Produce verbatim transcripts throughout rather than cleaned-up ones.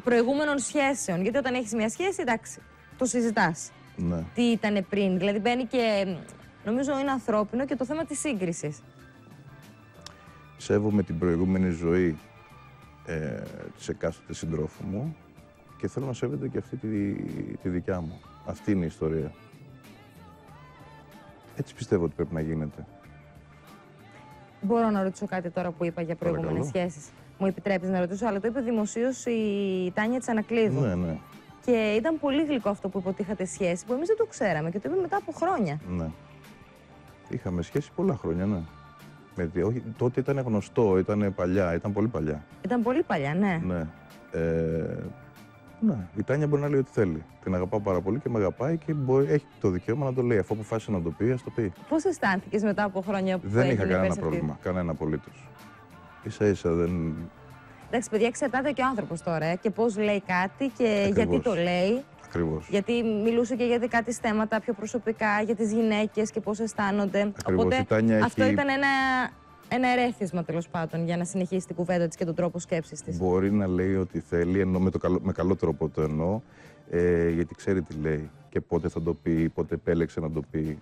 προηγούμενων σχέσεων. Γιατί όταν έχεις μια σχέση, εντάξει, το συζητάς. Ναι. Τι ήταν πριν. Δηλαδή μπαίνει και, νομίζω είναι ανθρώπινο και το θέμα της σύγκρισης. Σέβομαι την προηγούμενη ζωή ε, της εκάστοτε συντρόφου μου και θέλω να σέβεται και αυτή τη, τη δικιά μου. Αυτή είναι η ιστορία. Έτσι πιστεύω ότι πρέπει να γίνεται. Μπορώ να ρωτήσω κάτι τώρα που είπα για προηγούμενες σχέσεις. Μου επιτρέπεις να ρωτήσω, αλλά το είπε δημοσίως η Τάνια Τσανακλείδου. Ναι, ναι. Και ήταν πολύ γλυκό αυτό που είπε ότι είχατε σχέση, που εμείς δεν το ξέραμε και το είπε μετά από χρόνια. Ναι. Είχαμε σχέση πολλά χρόνια, ναι. Με, όχι, τότε ήταν γνωστό, ήταν παλιά, ήταν πολύ παλιά. Ήταν πολύ παλιά, ναι. Ναι. Ε, ναι. Η Τάνια μπορεί να λέει ό,τι θέλει. Την αγαπάω πάρα πολύ και με αγαπάει και μπορεί, έχει το δικαίωμα να το λέει. Αφού αποφάσισε να το πει, ας το πει. Πώς αισθάνθηκες μετά από χρόνια που δεν είχα κανένα αυτή... πρόβλημα, κανένα απολύτως. Ίσα ίσα δεν. Εντάξει, παιδιά, εξαρτάται και ο άνθρωπος τώρα ε, και πώς λέει κάτι και Ακριβώς. γιατί το λέει. Ακριβώς. Γιατί μιλούσε και για δικά της θέματα πιο προσωπικά, για τις γυναίκες και πώς αισθάνονται. Ακριβώς. Οπότε Η Τάνια αυτό έχει... ήταν ένα, ένα ερέθισμα τέλος πάντων για να συνεχίσει την κουβέντα της και τον τρόπο σκέψης της. Μπορεί να λέει ό,τι θέλει, ενώ με, το καλό, με καλό τρόπο το εννοώ, ε, γιατί ξέρει τι λέει και πότε θα το πει, πότε επέλεξε να το πει.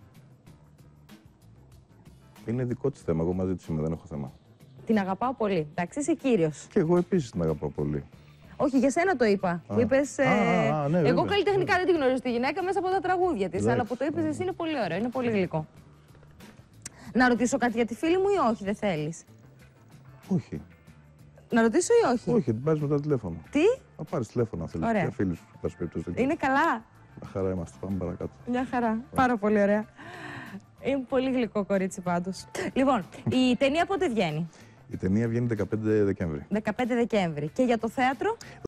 Είναι δικό της θέμα. Εγώ μαζί της είμαι, δεν έχω θέμα. Την αγαπάω πολύ. Εντάξει, είσαι κύριος. Και εγώ επίσης την αγαπάω πολύ. Όχι, για σένα το είπα. Α. Που είπες, ε... Α, α, ναι, εγώ βέβαια. καλλιτεχνικά δεν τη γνωρίζω τη γυναίκα μέσα από τα τραγούδια της. Εντάξει. Αλλά που το είπες εσύ είναι πολύ ωραίο, είναι πολύ γλυκό. Να ρωτήσω κάτι για τη φίλη μου ή όχι, δεν θέλεις? Όχι. Να ρωτήσω ή όχι? Όχι, την πάρεις μετά τηλέφωνο. Τι? Θα πάρεις τηλέφωνο αν θέλεις. Ωραία. Για φίλους σου, πάση περιπτώσει. Είναι καλά. Μια χαρά είμαστε, πάμε παρακάτω. Μια χαρά. Πάρα πολύ ωραία. Είναι πολύ γλυκό κορίτσι πάντως. Λοιπόν, η ταινία πότε βγαίνει? Η ταινία βγαίνει δεκαπέντε Δεκέμβρη. δεκαπέντε Δεκέμβρη. Και για το θέατρο?